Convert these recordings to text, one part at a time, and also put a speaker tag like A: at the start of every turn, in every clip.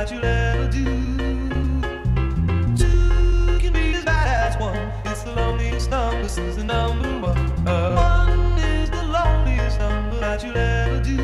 A: that you'll ever do. Two can be as bad as one. It's the loneliest number since the number one. One is the loneliest number that you'll ever do.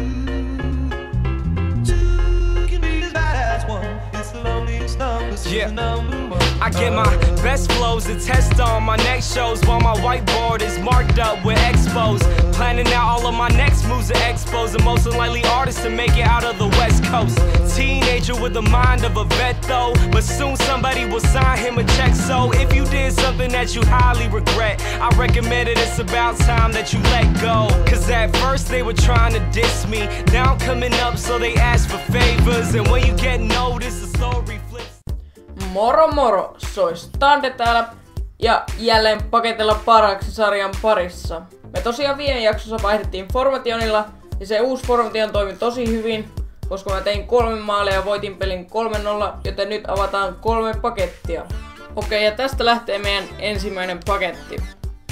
A: Two can be as bad as one. It's the loneliest number since the number one.
B: I get my best flows and test on my next shows while my whiteboard is marked up with expos. Planning out all of my next moves at expos. The most unlikely artist to make it out of the West Coast. Teenager with the mind of a vet though, but soon somebody will sign him a check. So if you did something that you highly regret, I recommend it, it's about time that you let go. Cause at first they were trying to diss me, now I'm coming up so they ask for favors. And when you get noticed, the story flips.
C: Moro moro, sois Tande täällä ja jälleen Paketilla paraksi sarjan parissa. Me tosiaan viime jaksossa vaihdettiin formationilla ja se uusi formation toimi tosi hyvin, koska mä tein 3 maalia ja voitin pelin 3-0, joten nyt avataan 3 pakettia. Okei, ja tästä lähtee meidän ensimmäinen paketti.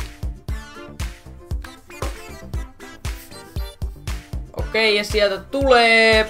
C: Okei, ja sieltä tulee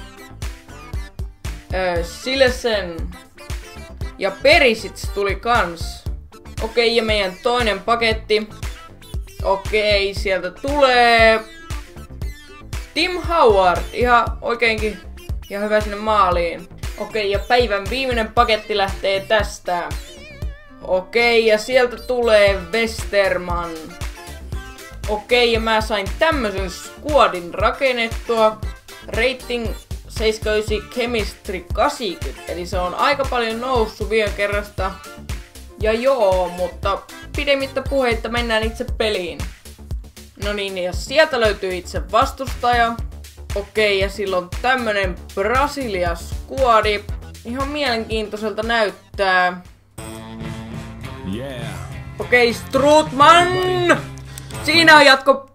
C: Silesen ja Perisits tuli kans. Okei, ja meidän toinen paketti. Okei, sieltä tulee Tim Howard. Ihan oikeinkin ihan hyvä sinne maaliin. Okei, ja päivän viimeinen paketti lähtee tästä. Okei, ja sieltä tulee Westerman. Okei, ja mä sain tämmösen squadin rakennettua. Rating 79, Chemistry 80. Eli se on aika paljon noussut viime kerrasta. Ja joo, mutta pidemmittä puheitta mennään itse peliin. No niin, ja sieltä löytyy itse vastustaja. Okei, ja sillä on tämmönen Brasilia squadi. Ihan mielenkiintoiselta näyttää.
B: Yeah.
C: Okei, Strutman! Siinä on jatko.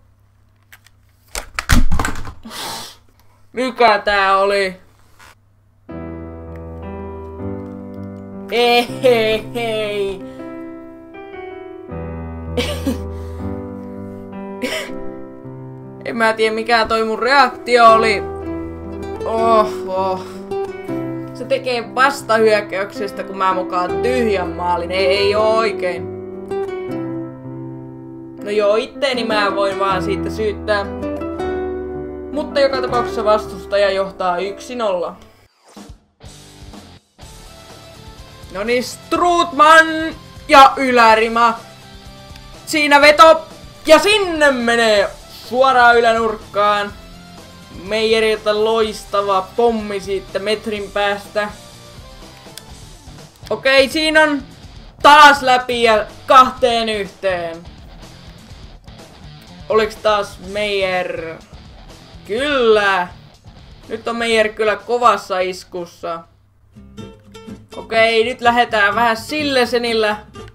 C: Mikä tää oli? Hei. En mä tiedä mikä toi mun reaktio oli. Se tekee vastahyökkäyksestä kun mä mukaan tyhjän maalin. Ei oo oikein. No joo, itteeni mä voin vaan siitä syyttää. Mutta joka tapauksessa vastustaja johtaa 1-0. Noniin, Strutman ja ylärima. Siinä veto ja sinne menee suoraan ylänurkkaan. Meijeriltä loistava pommi siitä metrin päästä. Okei, siinä on taas läpi ja 2-1. Oliks taas Meijer? Kyllä! Nyt on Meijer kyllä kovassa iskussa. Okei, nyt lähdetään vähän Sillesenillä.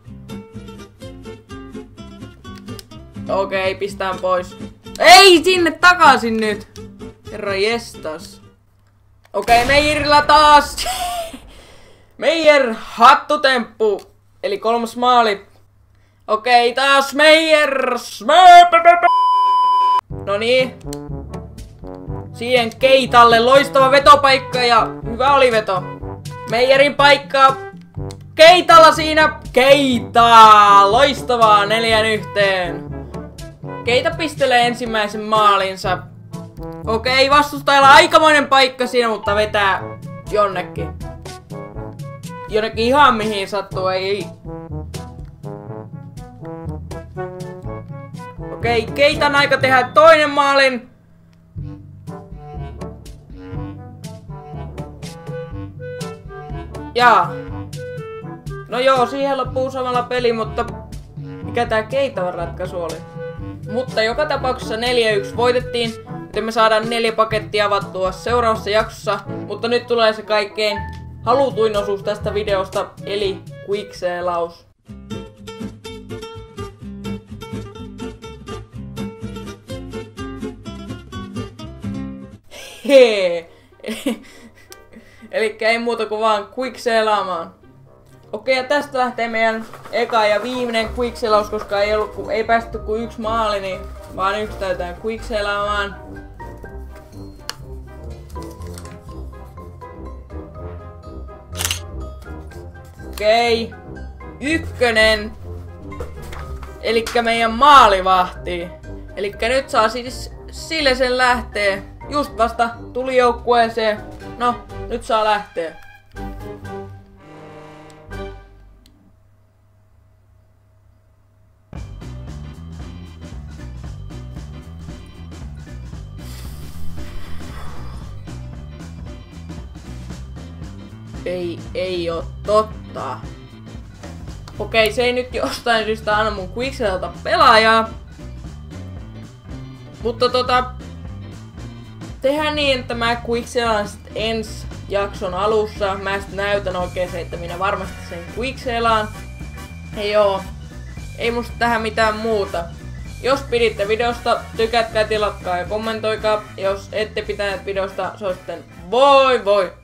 C: Okei, pistään pois. Ei, sinne takaisin nyt! Herra jestas. Okei, Meijerillä taas! Meijer, hattutemppu! Eli 3. maali. Okei, taas Meijer! Noniin. Siihen Keitalle loistava vetopaikka ja hyvä oli veto. Meijerin paikka. Keitalla siinä. Keita! Loistavaa 4-1. Keita pistelee ensimmäisen maalinsa. Okei, vastustajalla aikamoinen paikka siinä, mutta vetää jonnekin. Jonnekin ihan mihin sattuu, ei. Okei, Keitan aika tehdä toinen maalin. Jaa. No joo, siihen loppuu samalla peli, mutta mikä tää Keitan ratkaisu oli? Mutta joka tapauksessa 4-1 voitettiin, joten me saadaan 4 pakettia avattua seuraavassa jaksossa. Mutta nyt tulee se kaikkein halutuin osuus tästä videosta, eli quickselaus. Hee. Elikkä ei muuta kuin vaan quickselaamaan. Okei, ja tästä lähtee meidän eka ja viimeinen quickselaus, koska ei päästy kuin 1 maali, niin vaan yksittäytään quickselaamaan. Okei. Ykkönen. Elikkä meidän maalivahti. Elikkä nyt saa siis sille sen lähtee. Just vasta tuli joukkueeseen. No, nyt saa lähteä. Ei oo totta. Okei, se ei nyt jostain syystä anna mun Quickselta pelaajaa. Mutta tehdään niin, että mä Quickselaan sit ensi jakson alussa. Mä sit näytän oikein se, että minä varmasti sen Quickselaan. Ei musta tähän mitään muuta. Jos piditte videosta, tykätkää, tilatkaa ja kommentoikaa. Jos ette pitäneet videosta, se on sitten voi!